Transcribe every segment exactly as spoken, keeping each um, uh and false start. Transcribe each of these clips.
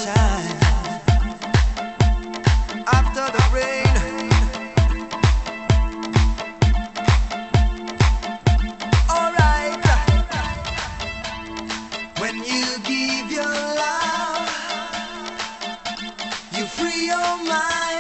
sunshine after the rain. Alright, when you give your love, you free your mind.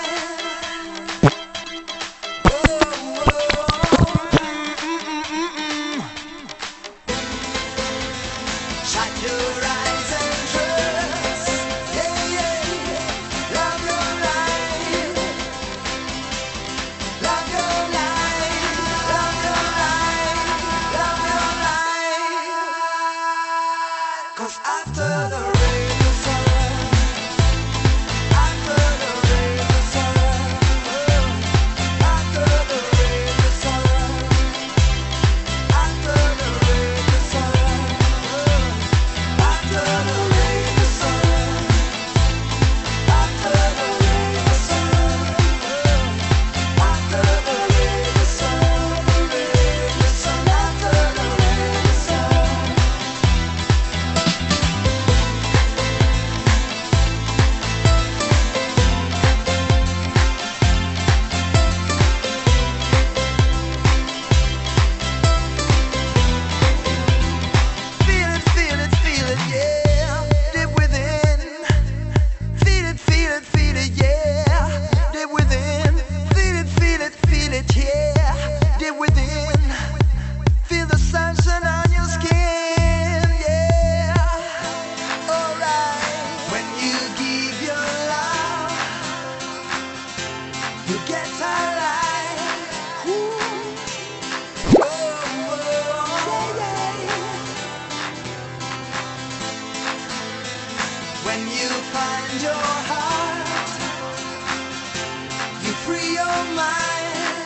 When you find your heart, you free your mind.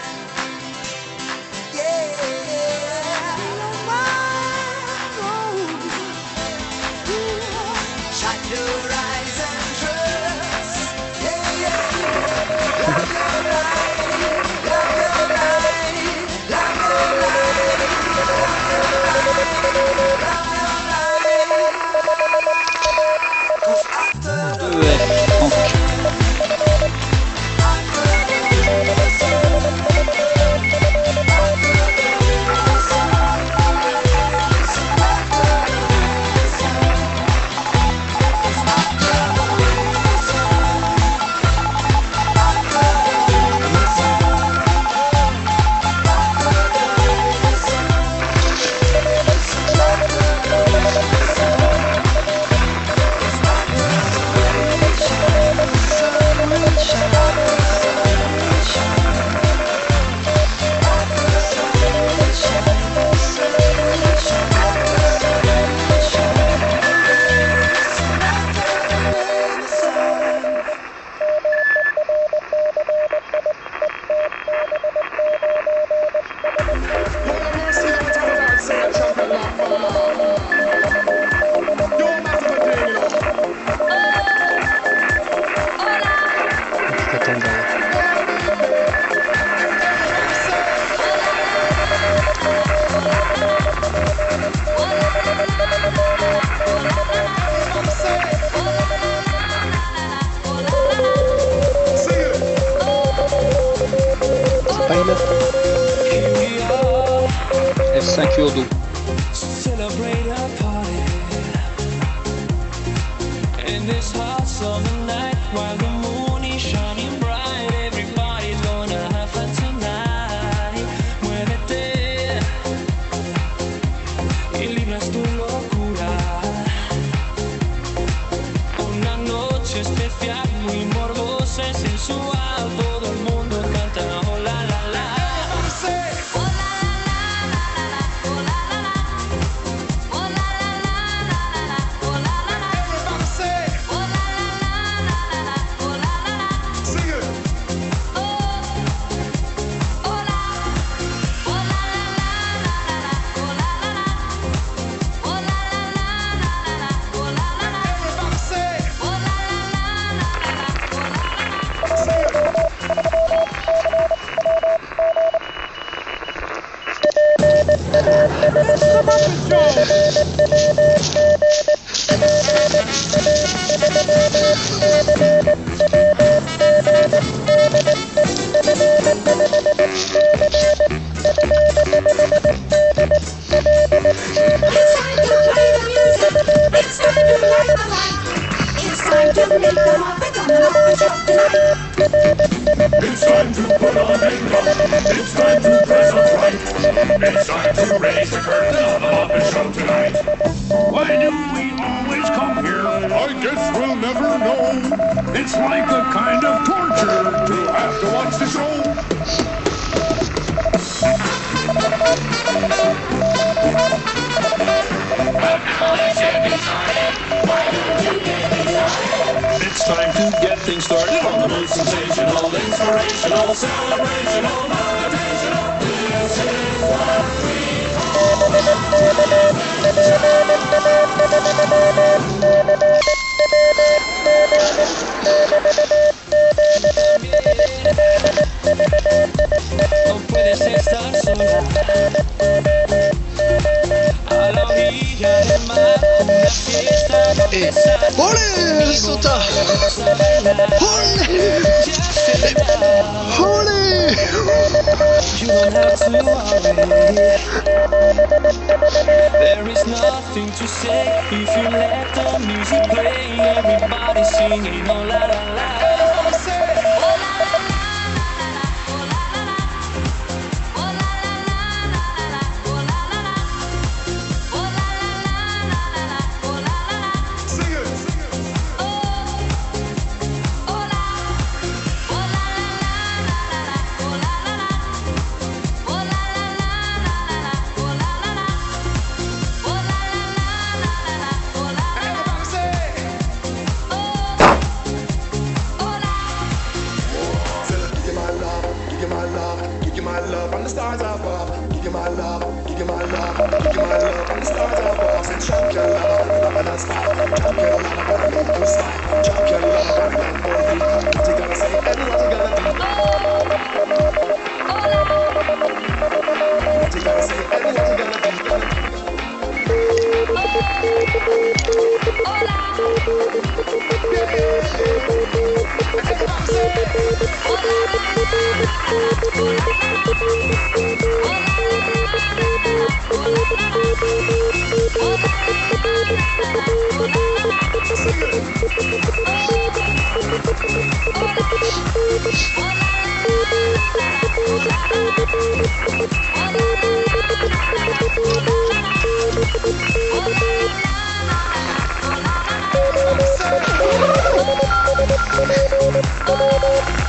Yeah. Shut your eyes and trust. Yeah, yeah, yeah. Love your life, love your life, love your life, love your life, love your life. 'Cause after the F cinq Urdu. Celebrate a party in this hot summer night while the moon is shining bright. Everybody's gonna have fun tonight. Muévete y libras tu locura. Una noche especial, muy morbosa y sensual. Todo el mundo canta oh la la la. time to put on makeup. It's time to dress up right. It's time to raise the curtain on the Muppet Show tonight. Why do we always come here? I guess we'll never know. It's like a kind of torture to have to watch the show. It's time to get things started on the most sensational, inspirational, celebrational, motivational. This is what we No puedes estar sola a la orilla del mar, una fiesta va a empezar. ¡Ole! ¡Sota! ¡Ole! ¡Ole! You don't have to worry. There is nothing to say if you let the music play. Everybody singing, oh la la la. From the stars above, give you my love, give you my love, give you my love. From the stars above, say champion love, love and stop, champion love, never make you stop, champion love, never make you beat. What you gotta say and what you gotta do? What you gotta say and what you gotta Oh,